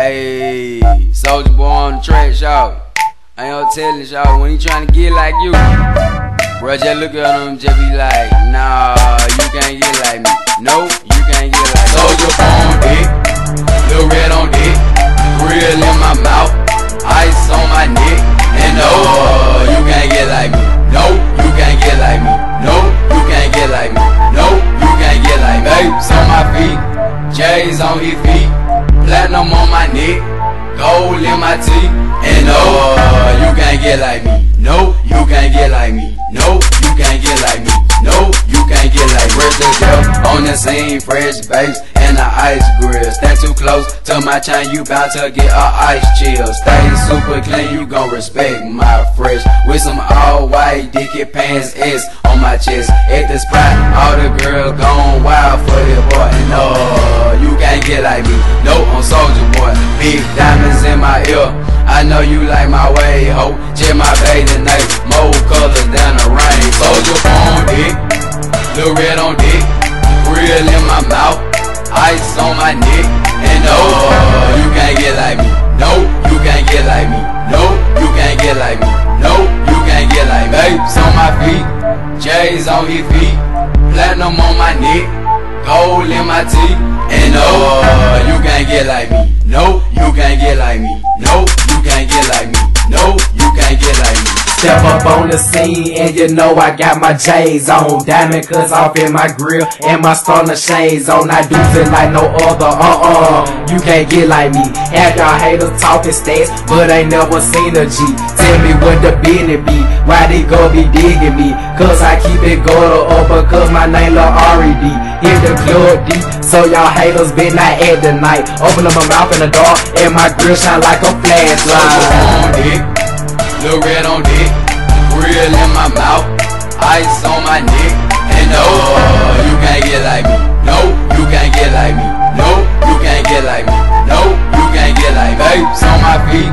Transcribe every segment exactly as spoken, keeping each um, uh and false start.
Hey, soulja boy on the track, y'all. I ain't gonna tell this, y'all, when he tryna get like you, bro, just look at him, just be like, nah, you can't get like me. Nope, you can't get like me. Soulja boy on dick, little red on dick, grill in my mouth, ice on my neck, and no, you can't get like me. No, you can't get like me. No, you can't get like me. No, you can't get like me. Babes on my feet, J's on his feet, platinum on my neck, gold in my teeth, and no, you can't get like me. No, you can't get like me. No, you can't get like me. No, you can't get like me. Fresh as hell on the scene, fresh babes and a ice grill. Stand too close to my chain, you bound to get a ice chill. Stay super clean, you gon' respect my fresh. With some all white dicky pants S on my chest. At the spot, all the girls gone wild for this boy. No, you can't get like me. No, on soulja boy, big diamonds in my ear. I know you like my way, ho. Check my bathing night, more colors than the rain. Soulja boy on dick, little red on dick, grill in my mouth, ice on my neck, and no, you can't get like me. No, you can't get like me. No, you can't get like me. No, you can't get like me. Babes on my feet, J's on his feet, platinum on my neck, gold in my teeth, and no, you can't get like me. No, you can't get like me. No, you can't get like me. No, you can't get like me. Step up on the scene and you know I got my J's on. Diamond cuts off in my grill and my stunner shades on. I do it like no other, uh-uh. You can't get like me. Half y'all haters talking stats, but ain't never seen a G. Tell me what the business be, why they go be digging me? Cause I keep it going up because my name Lil R E D. Hit the club deep, so y'all haters been not at the night. Open up my mouth in the dark and my grill shine like a flashlight. Little red on dick, grill in my mouth, ice on my neck, and no, you can't get like me. No, you can't get like me. No, you can't get like me. No, you can't get like me. Babes on my feet,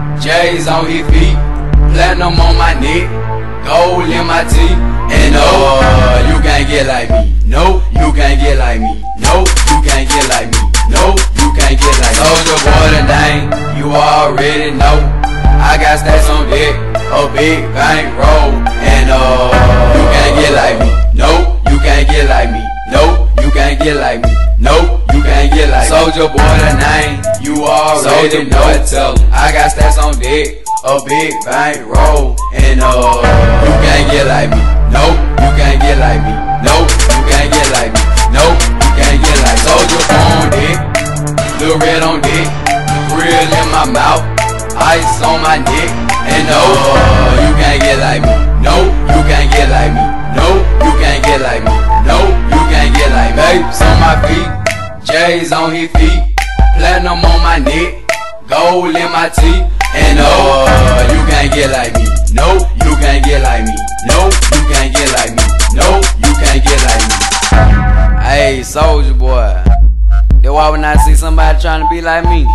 J's on his feet, platinum on my neck, gold in my teeth, and no, you can't get like me. No, you can't get like me. No, you can't get like me. No, you can't get like me. Soulja boy the name, you already know. I got stacks on deck, a big bank roll, and uh, you can't get like me. No, you can't get like me. No, you can't get like me. No, you can't get like me. Soulja boy the name, you already know. Tell I got stacks on deck, a big bank roll, and uh, you can't get like me. No, you can't get like me. No, you can't get like me. No, you can't get like me. Soulja boy on dick, little red on dick, grill in my mouth, ice on my neck, and no, you can't get like me. No, you can't get like me. No, you can't get like me. No, you can't get like me. Babes on my feet, J's on his feet, platinum on my neck, gold in my teeth, and no, you can't get like me. No, you can't get like me. No, you can't get like me. No, you can't get like me. hey, soulja boy, that's why when I see somebody trying to be like me,